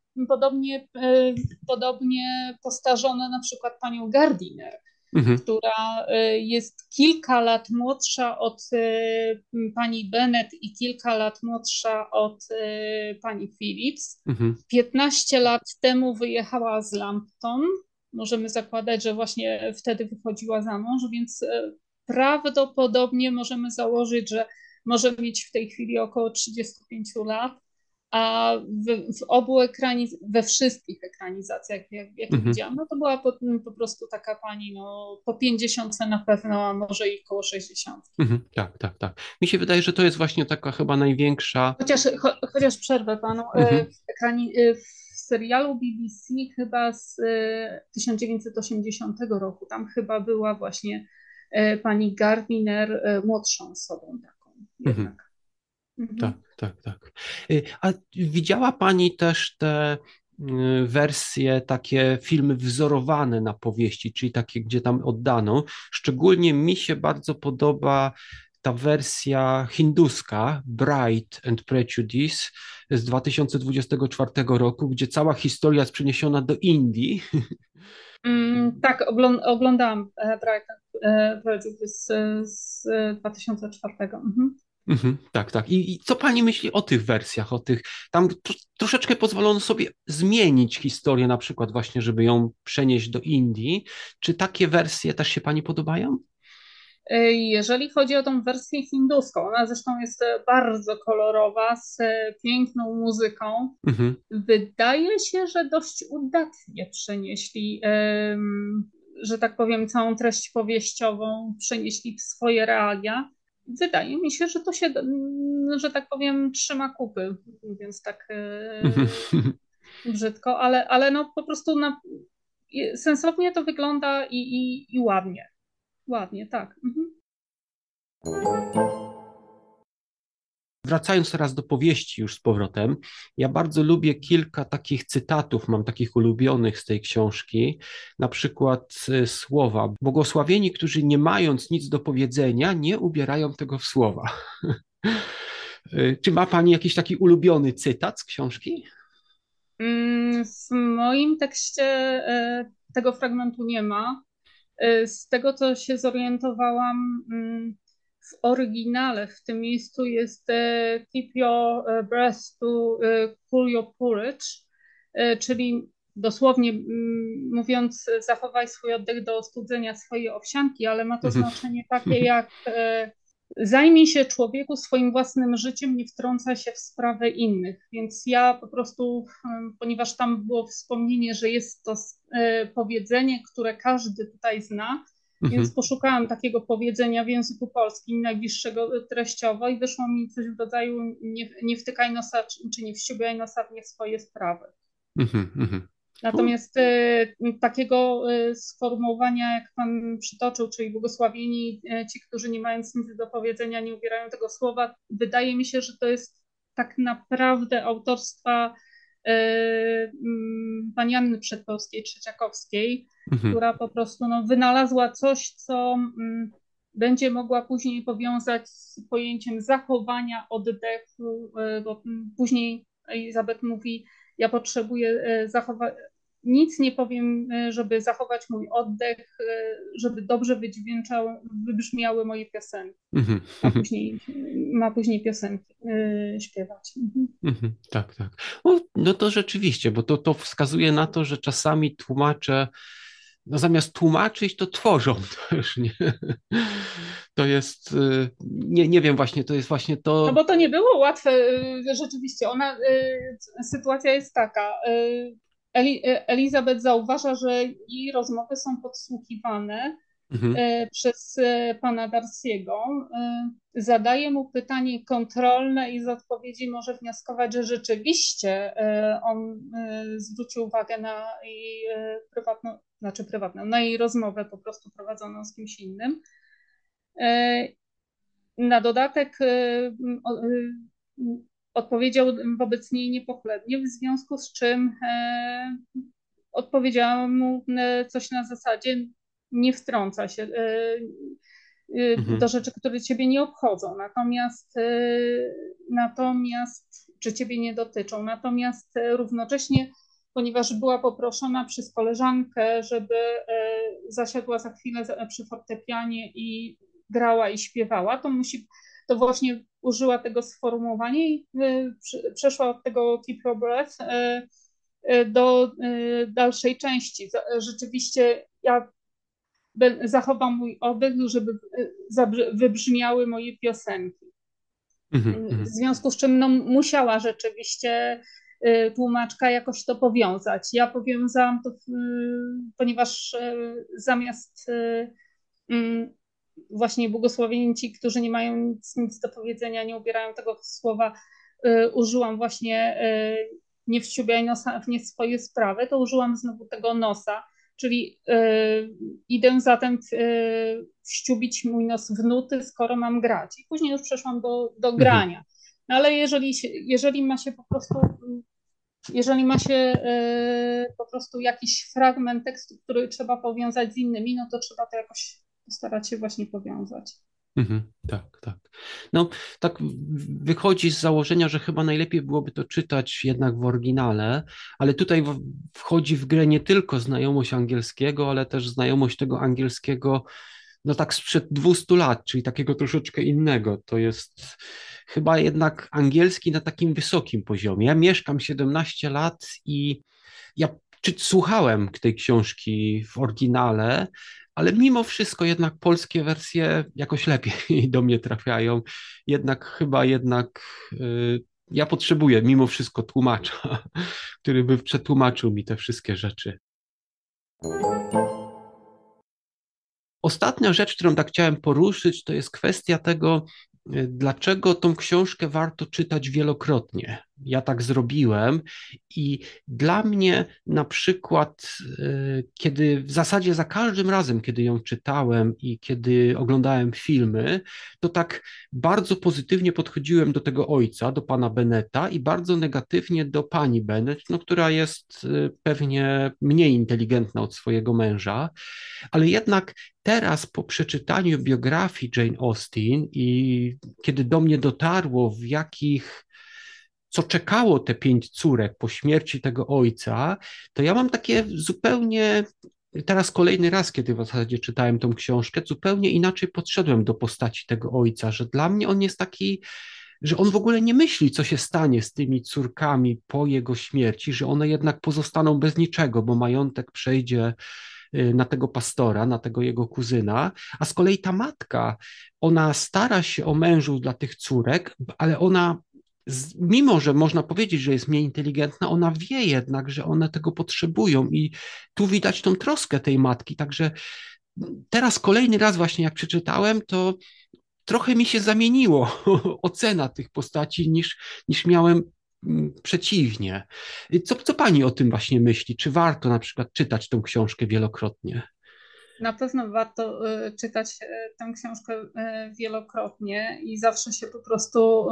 podobnie postarzono na przykład panią Gardiner, Mhm, która jest kilka lat młodsza od pani Bennet i kilka lat młodsza od pani Phillips. mhm, 15 lat temu wyjechała z Lambton. Możemy zakładać, że właśnie wtedy wychodziła za mąż, więc prawdopodobnie możemy założyć, że może mieć w tej chwili około 35 lat, a we wszystkich ekranizacjach, jakie mhm, widziałam, no to była po prostu taka pani, no po 50 na pewno, a może i koło 60. mhm. Tak, tak, tak. Mi się wydaje, że to jest właśnie taka chyba największa. Chociaż przerwę panu, Mhm, w serialu BBC chyba z 1980 roku, tam chyba była właśnie pani Gardiner młodszą osobą taką mhm. jednak. Tak, Mhm. tak, tak. A widziała Pani też te wersje, takie filmy wzorowane na powieści, czyli takie, gdzie tam oddano. Szczególnie mi się bardzo podoba ta wersja hinduska, Pride and Prejudice z 2024 roku, gdzie cała historia jest przeniesiona do Indii. Tak, oglądałam Brighton Project z 2004. Mhm. Mhm, tak, tak. I co pani myśli o tych wersjach, o tych, tam troszeczkę pozwolono sobie zmienić historię, na przykład właśnie, żeby ją przenieść do Indii. Czy takie wersje też się pani podobają? Jeżeli chodzi o tą wersję hinduską, ona zresztą jest bardzo kolorowa, z piękną muzyką. Mhm, Wydaje się, że dość udatnie przenieśli, że tak powiem, całą treść powieściową przenieśli w swoje realia. Wydaje mi się, że to się, że tak powiem, trzyma kupy, mówiąc tak mhm. brzydko, ale no po prostu sensownie to wygląda i ładnie. Ładnie, tak. Mhm. Wracając teraz do powieści już z powrotem, ja bardzo lubię kilka takich cytatów, mam takich ulubionych z tej książki, na przykład słowa: błogosławieni, którzy nie mając nic do powiedzenia, nie ubierają tego w słowa. Czy ma pani jakiś taki ulubiony cytat z książki? W moim tekście tego fragmentu nie ma. Z tego, co się zorientowałam, w oryginale w tym miejscu jest keep your breath to cool your porridge, czyli dosłownie mówiąc, zachowaj swój oddech do ostudzenia swojej owsianki, ale ma to Mhm. znaczenie takie jak zajmij się człowieku swoim własnym życiem, nie wtrącaj się w sprawę innych. Więc ja po prostu, ponieważ tam było wspomnienie, że jest to powiedzenie, które każdy tutaj zna, Mhm. więc poszukałam takiego powiedzenia w języku polskim, najbliższego treściowo i wyszło mi coś w rodzaju nie wtykaj nosa, czy nie wściubiaj nosa w nie swoje sprawy. Mhm. Mhm. O, Natomiast takiego sformułowania, jak Pan przytoczył, czyli błogosławieni ci, którzy nie mając nic do powiedzenia, nie ubierają tego słowa, wydaje mi się, że to jest tak naprawdę autorstwa pani Anny Przedpełskiej-Trzeciakowskiej, mhm. która po prostu no, wynalazła coś, co będzie mogła później powiązać z pojęciem zachowania oddechu, bo później Elizabeth mówi, ja potrzebuję zachować, nic nie powiem, żeby zachować mój oddech, żeby dobrze wybrzmiały moje piosenki. Mhm. A Mhm. później ma później piosenki śpiewać. Mhm. Mhm. Tak, tak. No to rzeczywiście, bo to wskazuje na to, że czasami tłumacze, no zamiast tłumaczyć, to tworzą też, nie? To jest, nie wiem, właśnie, to jest właśnie No to. bo to nie było łatwe, rzeczywiście. Sytuacja jest taka. Elizabeth zauważa, że jej rozmowy są podsłuchiwane Mhm. przez pana Darcy'ego. Zadaje mu pytanie kontrolne i z odpowiedzi może wnioskować, że rzeczywiście on zwrócił uwagę na jej prywatną, na jej rozmowę po prostu prowadzoną z kimś innym. Na dodatek odpowiedział wobec niej niepochlebnie, w związku z czym odpowiedziałam mu coś na zasadzie nie wtrąca się do Mhm. rzeczy, które ciebie nie obchodzą, natomiast czy ciebie nie dotyczą. Natomiast równocześnie, ponieważ była poproszona przez koleżankę, żeby zasiadła za chwilę przy fortepianie i grała i śpiewała, to właśnie użyła tego sformułowania i przeszła od tego keep your breath do dalszej części. Rzeczywiście ja zachowam mój oddech, żeby wybrzmiały moje piosenki. Mhm. W Mhm. związku z czym no, musiała rzeczywiście tłumaczka jakoś to powiązać. Ja powiązałam to, ponieważ zamiast mm, właśnie błogosławieni ci, którzy nie mają nic do powiedzenia, nie ubierają tego słowa, użyłam właśnie nie wściubiaj nosa w nie swoje sprawy, to użyłam znowu tego nosa, czyli idę zatem wściubić mój nos w nuty, skoro mam grać. I później już przeszłam do Mhm. grania. No ale jeżeli ma się po prostu jakiś fragment tekstu, który trzeba powiązać z innymi, no to trzeba to jakoś starać się właśnie powiązać. Mhm. Tak, tak. No, tak wychodzi z założenia, że chyba najlepiej byłoby to czytać jednak w oryginale, ale tutaj wchodzi w grę nie tylko znajomość angielskiego, ale też znajomość tego angielskiego, no tak sprzed 200 lat, czyli takiego troszeczkę innego. To jest chyba jednak angielski na takim wysokim poziomie. Ja mieszkam 17 lat i ja słuchałem tej książki w oryginale, ale mimo wszystko jednak polskie wersje jakoś lepiej do mnie trafiają. Jednak ja potrzebuję mimo wszystko tłumacza, który by przetłumaczył mi te wszystkie rzeczy. Ostatnia rzecz, którą tak chciałem poruszyć, to jest kwestia tego, dlaczego tą książkę warto czytać wielokrotnie. Ja tak zrobiłem i dla mnie na przykład, kiedy w zasadzie za każdym razem, kiedy ją czytałem i kiedy oglądałem filmy, to tak bardzo pozytywnie podchodziłem do tego ojca, do pana Benneta i bardzo negatywnie do pani Bennet, no, która jest pewnie mniej inteligentna od swojego męża, ale jednak teraz po przeczytaniu biografii Jane Austen i kiedy do mnie dotarło, co czekało te 5 córek po śmierci tego ojca, to ja mam takie zupełnie, teraz kolejny raz, kiedy w zasadzie czytałem tą książkę, zupełnie inaczej podszedłem do postaci tego ojca, że dla mnie on jest taki, że on w ogóle nie myśli, co się stanie z tymi córkami po jego śmierci, że one jednak pozostaną bez niczego, bo majątek przejdzie na tego pastora, na tego jego kuzyna, a z kolei ta matka, ona stara się o mężów dla tych córek, ale ona, mimo że można powiedzieć, że jest mniej inteligentna, ona wie jednak, że one tego potrzebują i tu widać tą troskę tej matki, także teraz kolejny raz właśnie jak przeczytałem, to trochę mi się zamieniło ocena tych postaci niż miałem przeciwnie. Co pani o tym właśnie myśli? Czy warto na przykład czytać tę książkę wielokrotnie? Na pewno warto czytać tę książkę wielokrotnie i zawsze się po prostu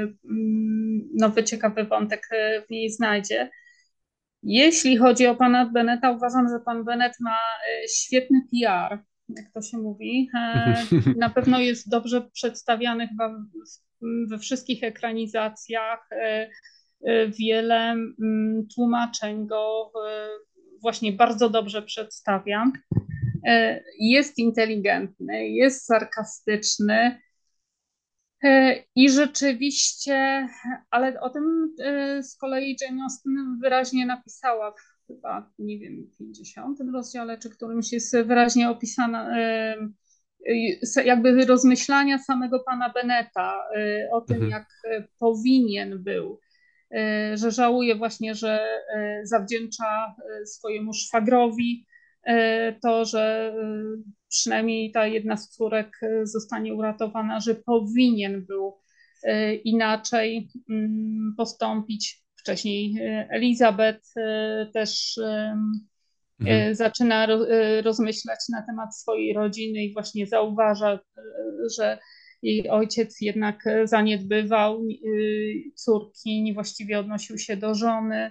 nowy, ciekawy wątek w niej znajdzie. Jeśli chodzi o pana Benneta, uważam, że pan Bennett ma świetny PR, jak to się mówi. Na pewno jest dobrze przedstawiany chyba we wszystkich ekranizacjach. Wiele tłumaczeń go właśnie bardzo dobrze przedstawia. Jest inteligentny, jest sarkastyczny i rzeczywiście, ale o tym z kolei Jane Austen wyraźnie napisała chyba, nie wiem, w 50 rozdziale, czy którymś jest wyraźnie opisana jakby rozmyślania samego pana Benneta o tym, Mhm. jak powinien był, że żałuje właśnie, że zawdzięcza swojemu szwagrowi to, że przynajmniej ta jedna z córek zostanie uratowana, że powinien był inaczej postąpić. Wcześniej Elizabeth też Mhm. zaczyna rozmyślać na temat swojej rodziny i właśnie zauważa, że jej ojciec jednak zaniedbywał córki, niewłaściwie odnosił się do żony.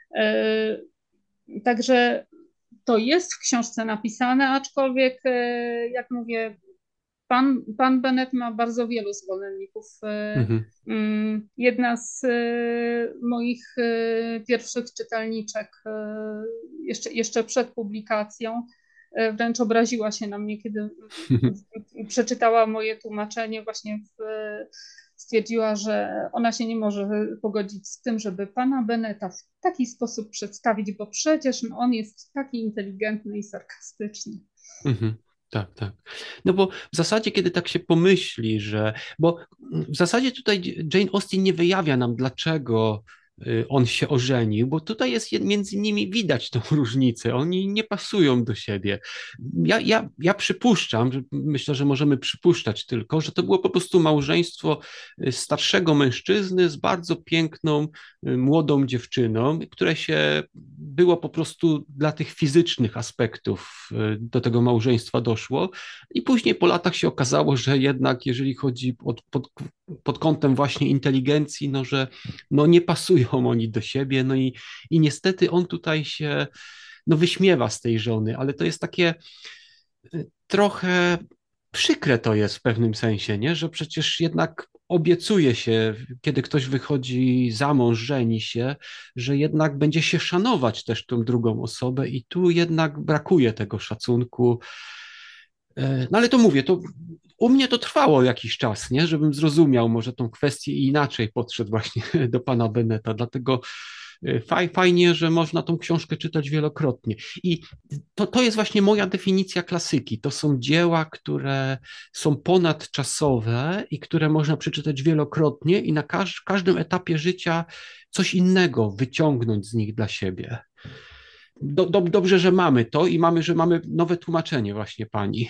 Także to jest w książce napisane, aczkolwiek, jak mówię, pan Bennett ma bardzo wielu zwolenników. Mhm. Jedna z moich pierwszych czytelniczek, jeszcze przed publikacją, wręcz obraziła się na mnie, kiedy przeczytała moje tłumaczenie. Właśnie stwierdziła, że ona się nie może pogodzić z tym, żeby pana Bennetta w taki sposób przedstawić, bo przecież on jest taki inteligentny i sarkastyczny. Mhm. Tak, tak. No bo w zasadzie, kiedy tak się pomyśli, bo w zasadzie tutaj Jane Austen nie wyjawia nam, dlaczego on się ożenił, bo tutaj jest między nimi widać tą różnicę. Oni nie pasują do siebie. Ja przypuszczam, że myślę, że możemy przypuszczać tylko, że to było po prostu małżeństwo starszego mężczyzny z bardzo piękną, młodą dziewczyną, które się było po prostu dla tych fizycznych aspektów do tego małżeństwa doszło i później po latach się okazało, że jednak jeżeli chodzi pod kątem właśnie inteligencji, no że no nie pasują oni do siebie, no i niestety on tutaj się no wyśmiewa z tej żony, ale to jest takie trochę przykre to jest w pewnym sensie, nie? Że przecież jednak obiecuje się, kiedy ktoś wychodzi za mąż, żeni się, że jednak będzie się szanować też tą drugą osobę i tu jednak brakuje tego szacunku. No ale to mówię, to u mnie to trwało jakiś czas, nie? Żebym zrozumiał może tą kwestię i inaczej podszedł właśnie do pana Benneta, dlatego fajnie, że można tą książkę czytać wielokrotnie. I to jest właśnie moja definicja klasyki. To są dzieła, które są ponadczasowe i które można przeczytać wielokrotnie i na każdym etapie życia coś innego wyciągnąć z nich dla siebie. Dobrze, że mamy to i że mamy nowe tłumaczenie właśnie pani.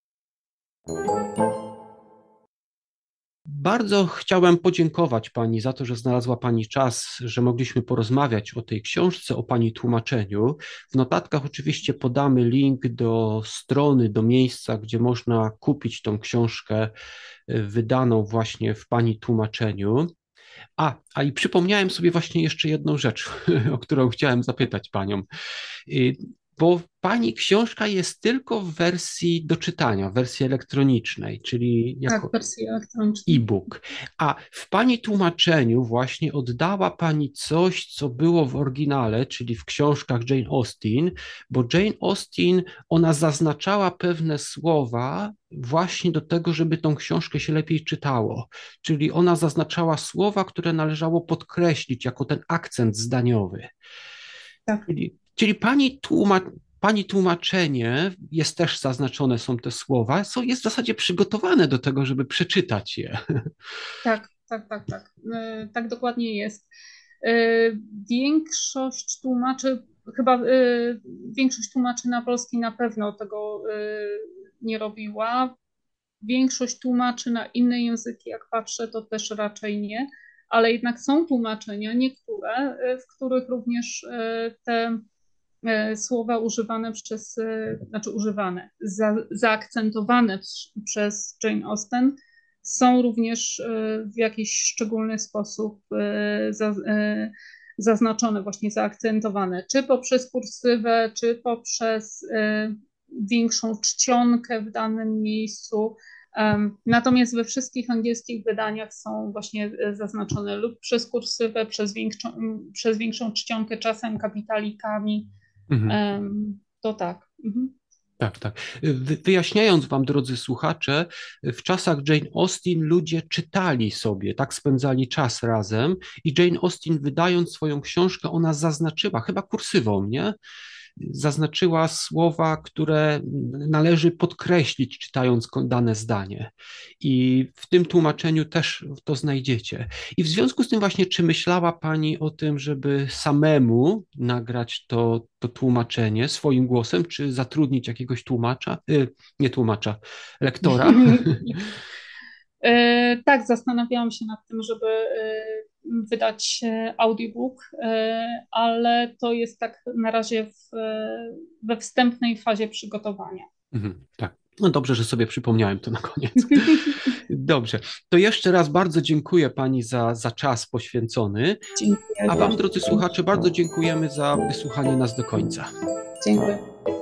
Bardzo chciałem podziękować Pani za to, że znalazła Pani czas, że mogliśmy porozmawiać o tej książce, o Pani tłumaczeniu. W notatkach oczywiście podamy link do strony, do miejsca, gdzie można kupić tą książkę wydaną właśnie w Pani tłumaczeniu. A i przypomniałem sobie właśnie jeszcze jedną rzecz, o którą chciałem zapytać Panią. Bo pani książka jest tylko w wersji do czytania, w wersji elektronicznej, czyli Tak, jako wersji elektronicznej. e-book. A w pani tłumaczeniu właśnie oddała pani coś, co było w oryginale, czyli w książkach Jane Austen, bo Jane Austen, ona zaznaczała pewne słowa właśnie do tego, żeby tą książkę się lepiej czytało. Czyli ona zaznaczała słowa, które należało podkreślić jako ten akcent zdaniowy. Tak. Czyli pani tłumaczenie jest też zaznaczone, są te słowa, jest w zasadzie przygotowane do tego, żeby przeczytać je. Tak, tak, tak, tak. Tak dokładnie jest. Większość tłumaczy, chyba większość tłumaczy na polski na pewno tego nie robiła. Większość tłumaczy na inne języki, jak patrzę, to też raczej nie, ale jednak są tłumaczenia, niektóre, w których również te słowa używane znaczy zaakcentowane przez Jane Austen są również w jakiś szczególny sposób zaznaczone, właśnie zaakcentowane, czy poprzez kursywę, czy poprzez większą czcionkę w danym miejscu. Natomiast we wszystkich angielskich wydaniach są właśnie zaznaczone lub przez kursywę, przez większą czcionkę, czasem kapitalikami. Mhm. To tak. Mhm. Tak, tak. Wyjaśniając Wam, drodzy słuchacze, w czasach Jane Austen ludzie czytali sobie, tak spędzali czas razem i Jane Austen, wydając swoją książkę, ona zaznaczyła, chyba kursywą, nie? zaznaczyła słowa, które należy podkreślić, czytając dane zdanie. I w tym tłumaczeniu też to znajdziecie. I w związku z tym właśnie, czy myślała Pani o tym, żeby samemu nagrać to tłumaczenie swoim głosem, czy zatrudnić jakiegoś tłumacza, nie tłumacza, lektora? Tak, zastanawiałam się nad tym, żeby wydać audiobook, ale to jest tak na razie we wstępnej fazie przygotowania. Tak. No dobrze, że sobie przypomniałem to na koniec. Dobrze. To jeszcze raz bardzo dziękuję Pani za czas poświęcony. Dziękuję. A Wam, drodzy słuchacze, bardzo dziękujemy za wysłuchanie nas do końca. Dziękuję.